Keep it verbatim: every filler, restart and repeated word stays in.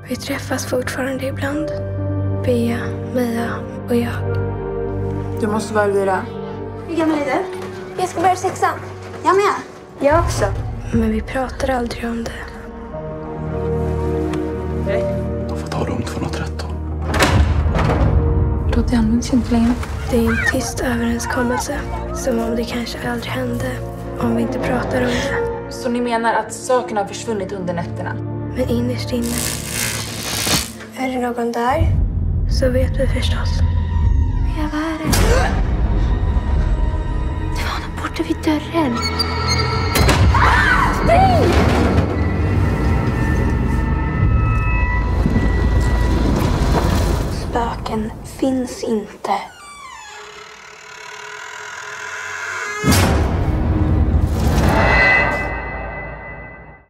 Vi träffas fortfarande ibland. Bea, Mia och jag. Du måste vara Elvira. Hur gammal är du? Jag ska börja sexan. Jag med. Jag också. Men vi pratar aldrig om det. De får ta rum tvåhundratretton. Då det används inte längre. Det är en tyst överenskommelse. Som om det kanske aldrig hände. Om vi inte pratar om det. Så ni menar att sakerna har försvunnit under nätterna? Men innerst inne. Är det någon där? Så vet vi förstås. Ja, vad är det? Det var någon borta vid dörren. Spring! Spöken finns inte.